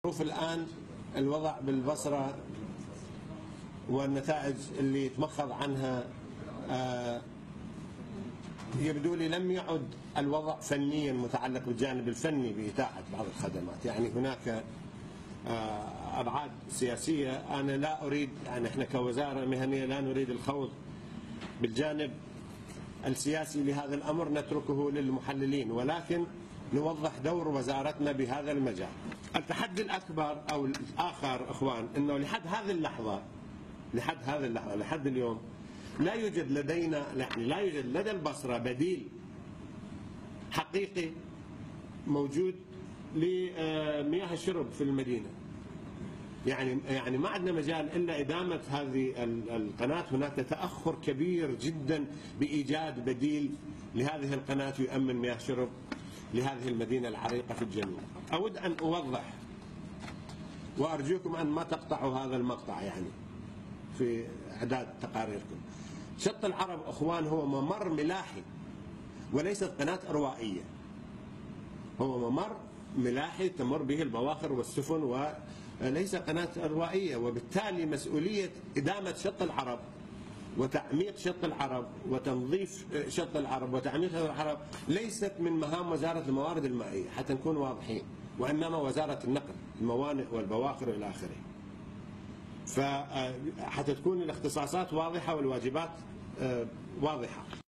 شوف الآن الوضع بالبصرة والنتائج اللي يتمخض عنها، يبدو لي لم يعد الوضع فنيا متعلق بالجانب الفني بإتاحة بعض الخدمات. يعني هناك أبعاد سياسية. أنا لا أريد، يعني إحنا كوزارة مهنية لا نريد الخوض بالجانب السياسي لهذا الأمر، نتركه للمحللين، ولكن نوضح دور وزارتنا بهذا المجال. التحدي الأكبر أو الآخر إخوان أنه لحد هذه اللحظة لحد اليوم لا يوجد لدينا، لا يوجد لدى البصرة بديل حقيقي موجود لمياه الشرب في المدينة. يعني ما عندنا مجال إلا إدامة هذه القناة. هناك تأخر كبير جدا بإيجاد بديل لهذه القناة يؤمن مياه شرب لهذه المدينة العريقة في الجنوب. أود أن أوضح وأرجوكم أن ما تقطعوا هذا المقطع يعني في إعداد تقاريركم. شط العرب أخوان هو ممر ملاحي وليست قناة إروائية، هو ممر ملاحي تمر به البواخر والسفن وليس قناة إروائية، وبالتالي مسؤولية إدامة شط العرب وتعميق شط العرب وتنظيف شط العرب وتعميق شط العرب ليست من مهام وزارة الموارد المائية حتى نكون واضحين، وإنما وزارة النقل، الموانئ والبواخر إلى آخره. فحتى تكون الاختصاصات واضحة والواجبات واضحة.